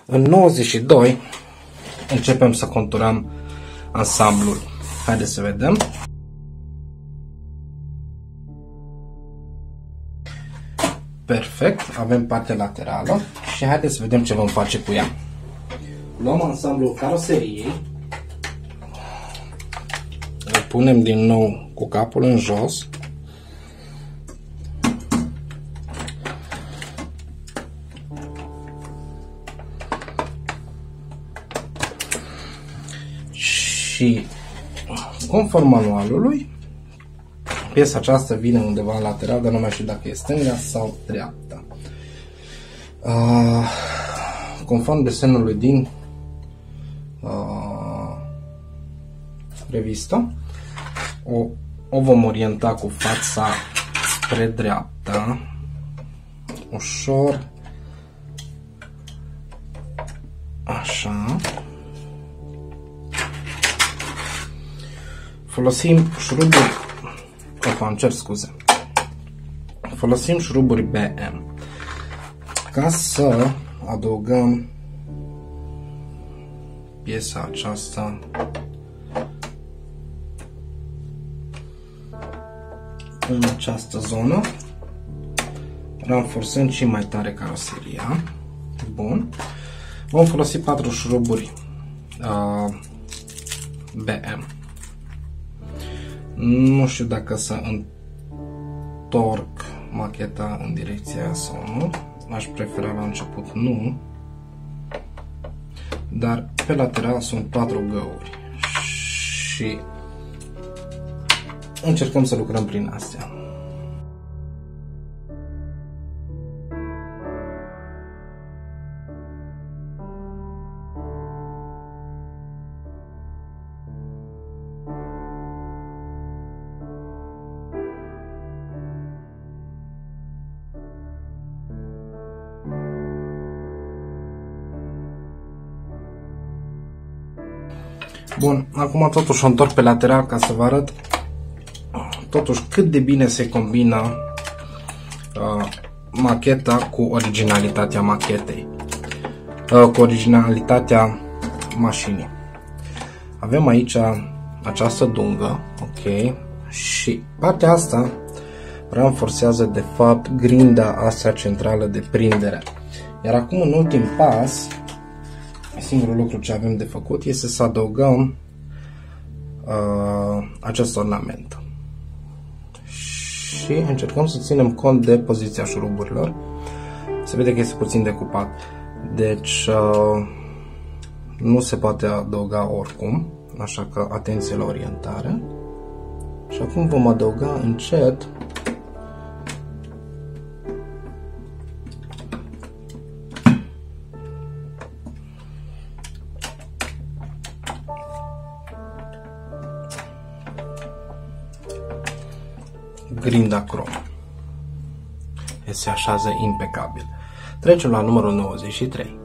În 92 începem să conturăm ansamblul. Haideți să vedem. Perfect, avem partea laterală și haideți să vedem ce vom face cu ea. Luăm ansamblul caroseriei, îl punem din nou cu capul în jos. Și conform manualului, piesa aceasta vine undeva în lateral, dar nu mai știu dacă e stânga sau dreapta. Conform desenului din revistă, o vom orienta cu fața spre dreapta, ușor, așa. Folosim șuruburi, îmi cer scuze. Folosim șuruburi BM ca să adăugăm piesa aceasta în această zonă, ranforsând și mai tare caroseria. Bun. Vom folosi 4 șuruburi BM. Nu știu dacă să întorc macheta în direcția aia sau nu. Aș prefera la început nu. Dar pe lateral sunt 4 găuri. Și încercăm să lucrăm prin astea. Bun, acum totuși o întorc pe lateral ca să vă arăt totuși cât de bine se combină macheta cu originalitatea machetei, cu originalitatea mașinii. Avem aici această dungă, ok, și partea asta ranforsează de fapt grinda asta centrală de prindere. Iar acum, în ultim pas, singurul lucru ce avem de făcut este să adăugăm acest ornament. Și încercăm să ținem cont de poziția șuruburilor. Se vede că este puțin decupat. Deci nu se poate adăuga oricum. Așa că atenție la orientare. Și acum vom adăuga încet grinda crom. Se așează impecabil. Trecem la numărul 93.